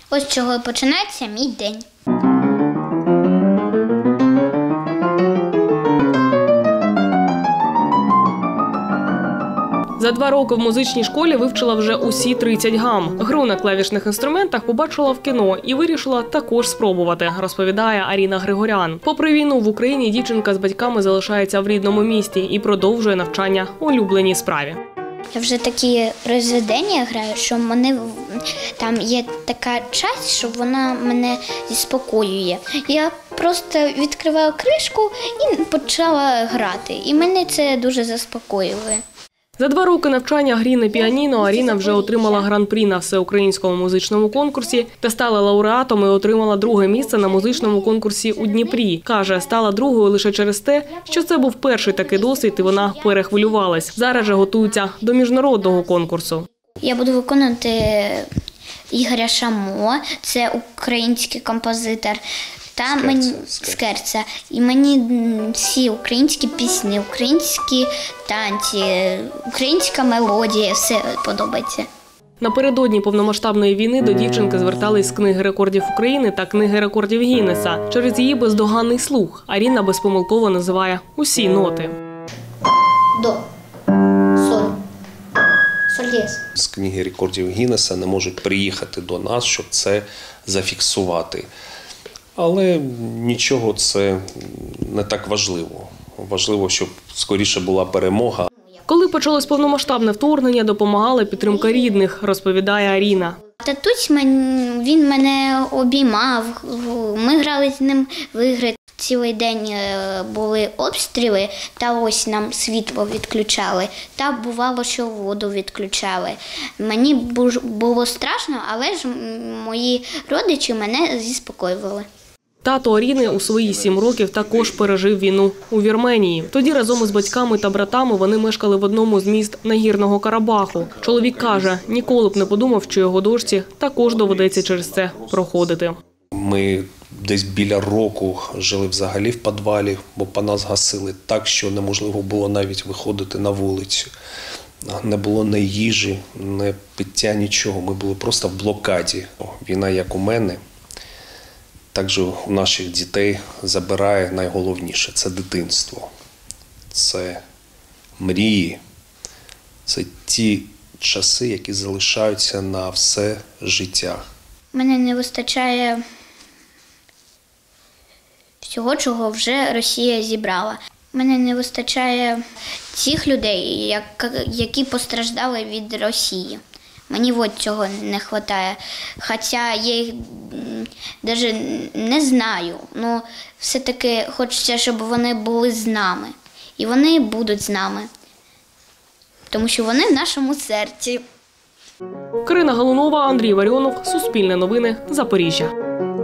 Ось з чого починається мій день. За 2 роки в музичній школі вивчила вже усі 30 гам. Гру на клавішних інструментах побачила в кіно і вирішила також спробувати, розповідає Аріна Григорян. Попри війну в Україні дівчинка з батьками залишається в рідному місті і продовжує навчання улюбленій справі. Я вже такі розведення граю, що там є така часть, що вона мене заспокоює. Я просто відкриваю кришку і почала грати. І мене це дуже заспокоює. За 2 роки навчання грі на піаніно Аріна вже отримала гран-прі на всеукраїнському музичному конкурсі та стала лауреатом і отримала 2-е місце на музичному конкурсі у Дніпрі. Каже, стала 2-ю лише через те, що це був перший такий досвід і вона перехвилювалась. Зараз же готується до міжнародного конкурсу. Я буду виконувати Ігоря Шамо, це український композитор. Та мені Скерца. І мені всі українські пісні, українські танці, українська мелодія, все подобається. Напередодні повномасштабної війни до дівчинки звертались з Книги рекордів України та Книги рекордів Гіннеса. Через її бездоганний слух Аріна безпомилково називає усі ноти. До, соль, соль-єс. З Книги рекордів Гіннеса не можуть приїхати до нас, щоб це зафіксувати. Але нічого, це не так важливо. Важливо, щоб скоріше була перемога. Коли почалось повномасштабне вторгнення, допомагала підтримка рідних, розповідає Аріна. Татусь, він мене обіймав, ми грали з ним в ігри. Цілий день були обстріли, та ось нам світло відключали, та бувало, що воду відключали. Мені було страшно, але ж мої родичі мене заспокоювали. Тато Аріни у свої 7 років також пережив війну у Вірменії. Тоді разом із батьками та братами вони мешкали в одному з міст Нагірного Карабаху. Чоловік каже, ніколи б не подумав, що його дочці також доведеться через це проходити. Ми десь біля року жили взагалі в підвалі, бо по нас гасили так, що неможливо було навіть виходити на вулицю. Не було ні їжі, ні пиття, нічого. Ми були просто в блокаді. Війна, як у мене, також у наших дітей забирає найголовніше – це дитинство, це мрії, це ті часи, які залишаються на все життя. Мене не вистачає всього, чого вже Росія зібрала. Мене не вистачає тих людей, які постраждали від Росії. Мені от цього не вистачає. Хоча я їх навіть не знаю. Але все-таки хочеться, щоб вони були з нами. І вони будуть з нами. Тому що вони в нашому серці. Карина Галунова, Андрій Варіонов, Суспільне новини, Запоріжжя.